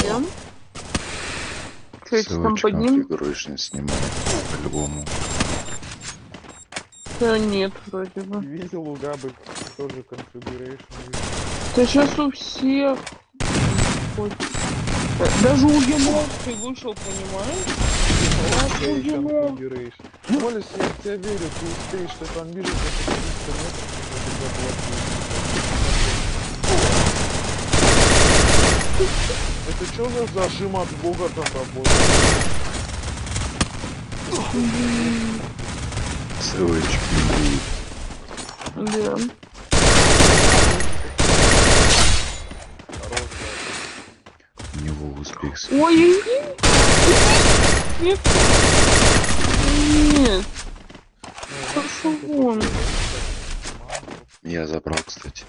Где? Что там под ним? Configuration снимай, по-любому. Да нет, вроде бы. Видел у Габы тоже configuration. Да сейчас у всех. Даже у Яновской вышел, понимаешь? У Яновской. Молис, я в тебя верю, ты успеешь, ты там вижу, что ты 300 метров. Это что за зажим от бога там работает? Ссылочки будут. Да. У него узбекский. Ой, нет. Нет. Пошел вон. Я забрал, кстати.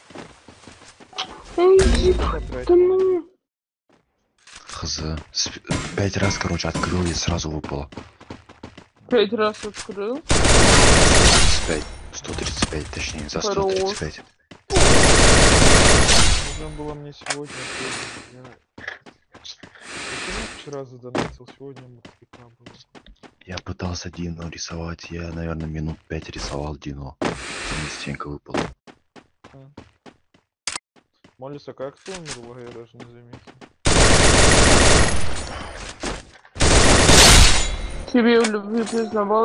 Эй, да ну. Хз. 5 раз, короче, открыл и сразу выпало. 5 раз открыл. 135. 135, точнее, за 135. Нужно было мне сегодня. Почему вчера задонатил, сегодня мультика было? Я пытался Дину рисовать, я, наверное, минут 5 рисовал Дину. Мне стенка выпала. Молиса, как ты умерла, я даже не заметил. Тебе в любви признавал.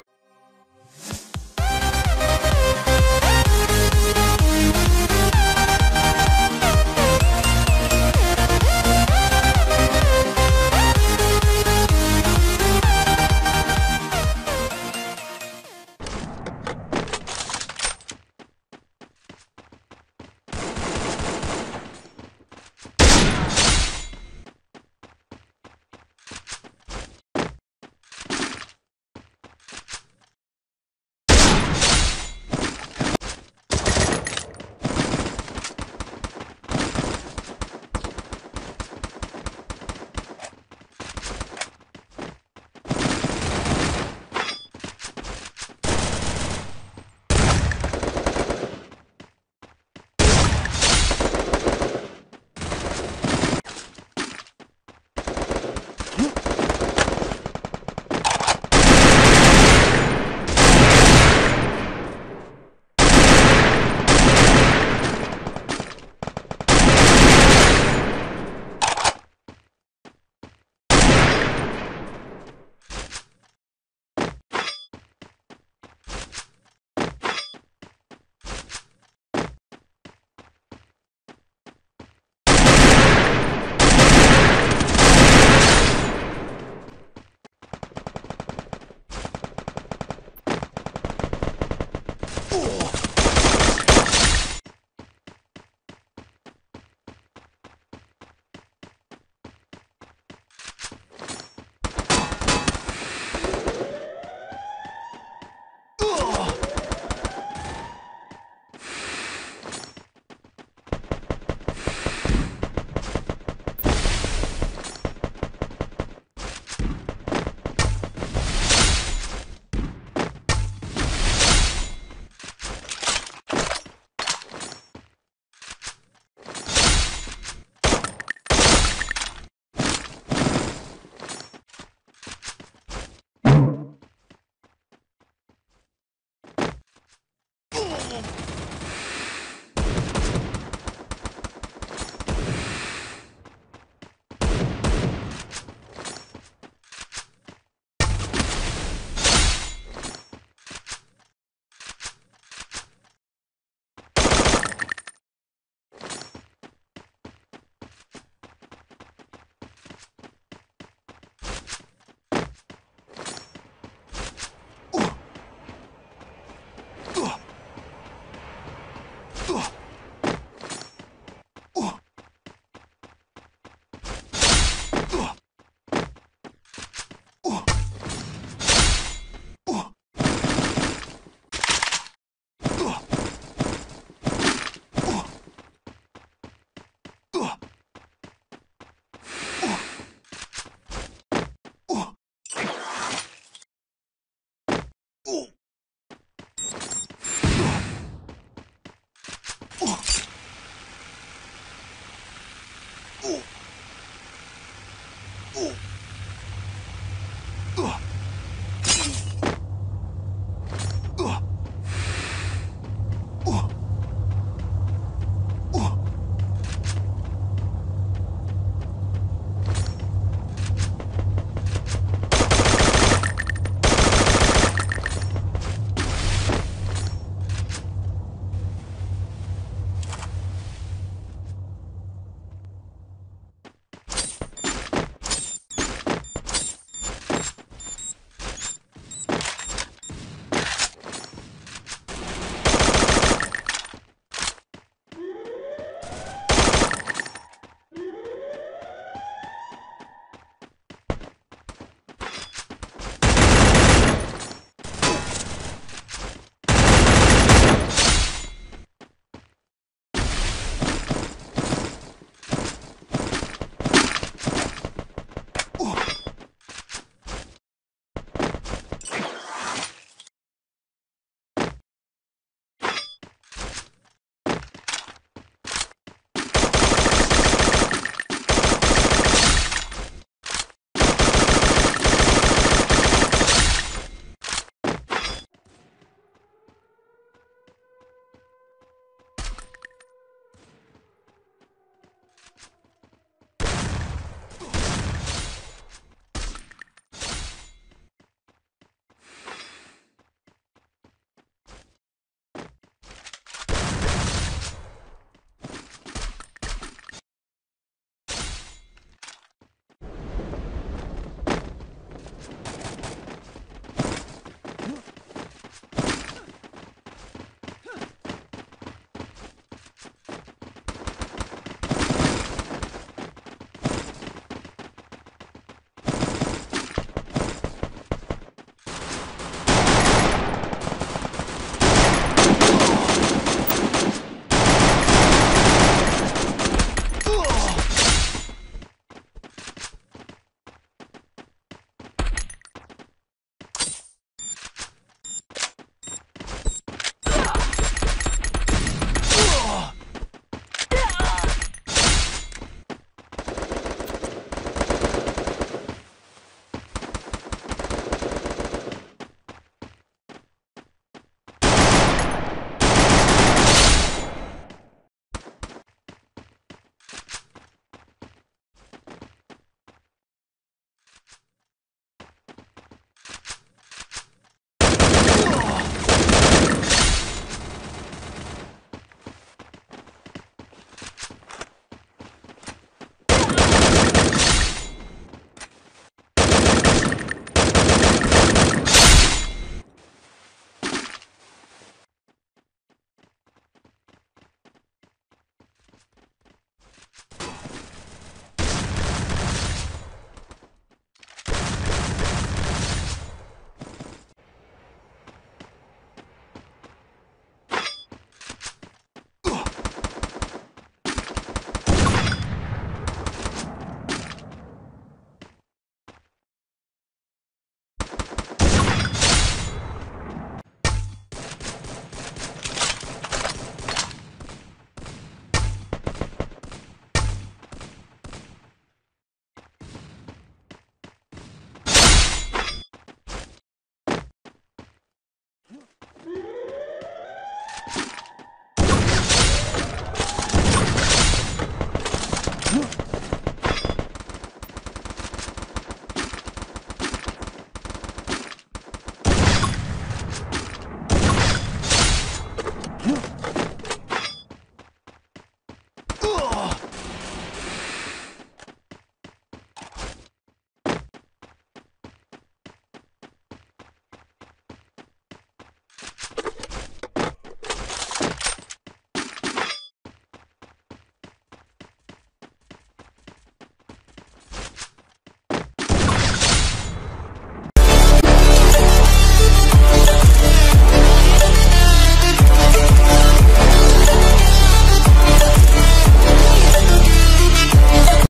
Ugh.